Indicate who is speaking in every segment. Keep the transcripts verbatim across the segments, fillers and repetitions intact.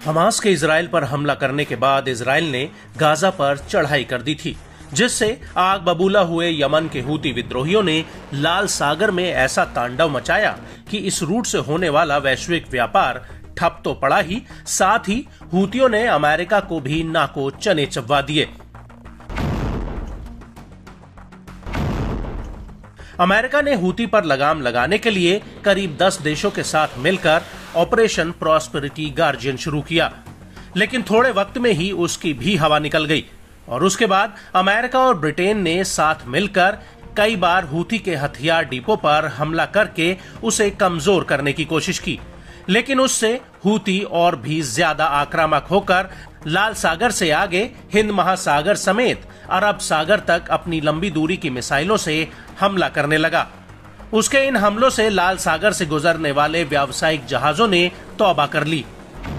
Speaker 1: Hamas के Israel पर हमला करने के बाद इजराइल ने गाजा पर चढ़ाई कर दी थी, जिससे आग बबूला हुए यमन के हूती विद्रोहियों ने लाल सागर में ऐसा तांडव मचाया कि इस रूट से होने वाला वैश्विक व्यापार ठप तो पड़ा ही, साथ ही हूतियों ने अमेरिका को भी नाको चने चबवा दिए। अमेरिका ने हूती पर लगाम लगाने के लिए करीब दस देशों के साथ मिलकर ऑपरेशन प्रॉस्पेरिटी गार्जियन शुरू किया, लेकिन थोड़े वक्त में ही उसकी भी हवा निकल गई और उसके बाद अमेरिका और ब्रिटेन ने साथ मिलकर कई बार हूती के हथियार डिपो पर हमला करके उसे कमजोर करने की कोशिश की, लेकिन उससे हूती और भी ज्यादा आक्रामक होकर लाल सागर से आगे हिंद महासागर समेत अरब सागर तक अपनी लंबी दूरी की मिसाइलों से हमला करने लगा। उसके इन हमलों से लाल सागर से गुजरने वाले व्यावसायिक जहाजों ने तौबा कर ली।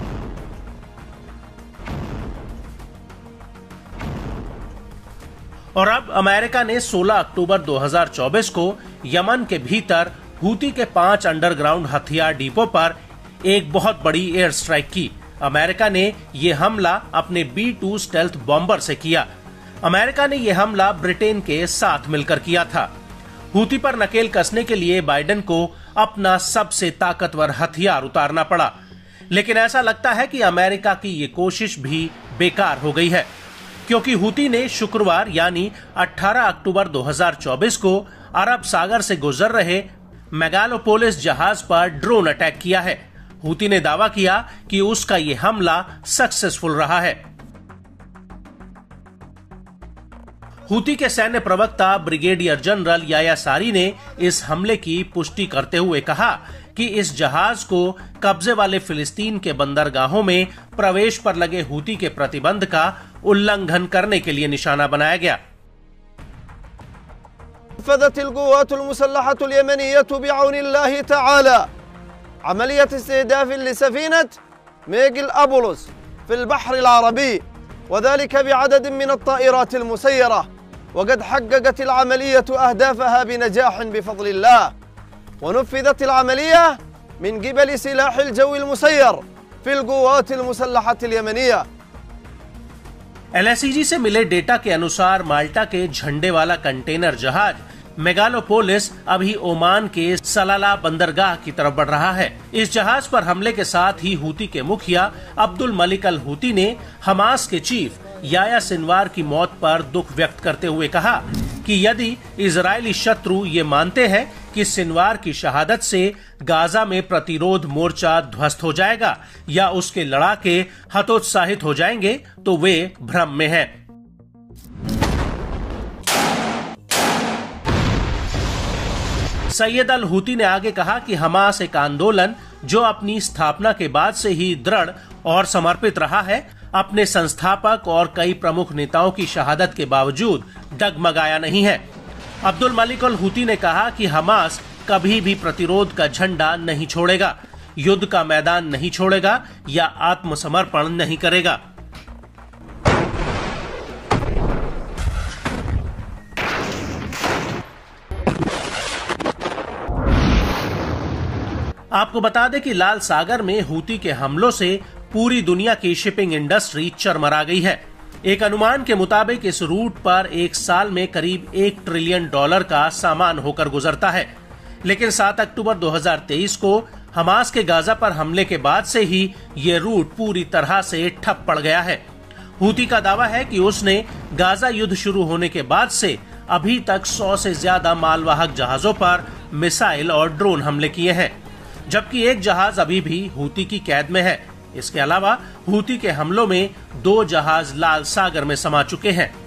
Speaker 1: और अब अमेरिका ने सोलह अक्टूबर दो हज़ार चौबीस को यमन के भीतर हूती के पांच अंडरग्राउंड हथियार डिपो पर एक बहुत बड़ी एयर स्ट्राइक की। अमेरिका ने यह हमला अपने बी टू स्टेल्थ बॉम्बर से किया। अमेरिका ने यह हमला ब्रिटेन के साथ मिलकर किया था। हूती पर नकेल कसने के लिए बाइडेन को अपना सबसे ताकतवर हथियार उतारना पड़ा, लेकिन ऐसा लगता है कि अमेरिका की ये कोशिश भी बेकार हो गई है, क्योंकि हूती ने शुक्रवार यानी अठारह अक्टूबर दो हज़ार चौबीस को अरब सागर से गुजर रहे मेगालोपोलिस जहाज पर ड्रोन अटैक किया है। हूती ने दावा किया कि उसका ये हमला सक्सेसफुल रहा है। हूती के सैन्य प्रवक्ता ब्रिगेडियर जनरल याया सारी ने इस हमले की पुष्टि करते हुए कहा कि इस जहाज को कब्जे वाले फिलिस्तीन के बंदरगाहों में प्रवेश पर लगे हूती के प्रतिबंध का उल्लंघन करने के लिए निशाना बनाया गया।
Speaker 2: نفذت القوات المسلحة اليمنية بعون الله تعالى عملية استهداف لسفينة ميغل أبولوس في البحر العربي، وذلك بعدد من الطائرات المسيرة، وقد حققت العملية أهدافها بنجاح بفضل الله، ونفذت العملية من قبل سلاح الجو المسير في القوات المسلحة اليمنية।
Speaker 1: एल एस ई जी से मिले डेटा के अनुसार माल्टा के झंडे वाला कंटेनर जहाज मेगालोपोलिस अभी ओमान के सलाला बंदरगाह की तरफ बढ़ रहा है। इस जहाज पर हमले के साथ ही हूती के मुखिया अब्दुल मलिक अल हूती ने हमास के चीफ याया सिनवार की मौत पर दुख व्यक्त करते हुए कहा कि यदि इजरायली शत्रु ये मानते हैं कि सिनवार की शहादत से गाजा में प्रतिरोध मोर्चा ध्वस्त हो जाएगा या उसके लड़ाके हतोत्साहित हो जाएंगे, तो वे भ्रम में हैं। सैयद अल हूती ने आगे कहा कि हमास एक आंदोलन जो अपनी स्थापना के बाद से ही दृढ़ और समर्पित रहा है, अपने संस्थापक और कई प्रमुख नेताओं की शहादत के बावजूद डगमगाया नहीं है। अब्दुल मलिक अल हूती ने कहा कि हमास कभी भी प्रतिरोध का झंडा नहीं छोड़ेगा, युद्ध का मैदान नहीं छोड़ेगा या आत्मसमर्पण नहीं करेगा। आपको बता दें कि लाल सागर में हूती के हमलों से पूरी दुनिया की शिपिंग इंडस्ट्री चरमरा गई है। एक अनुमान के मुताबिक इस रूट पर एक साल में करीब एक ट्रिलियन डॉलर का सामान होकर गुजरता है, लेकिन सात अक्टूबर दो हज़ार तेईस को हमास के गाजा पर हमले के बाद से ही ये रूट पूरी तरह से ठप पड़ गया है। हूती का दावा है कि उसने गाजा युद्ध शुरू होने के बाद से अभी तक सौ से ज्यादा मालवाहक जहाजों पर मिसाइल और ड्रोन हमले किए हैं, जबकि एक जहाज अभी भी हूती की कैद में है। इसके अलावा हूती के हमलों में दो जहाज लाल सागर में समा चुके हैं।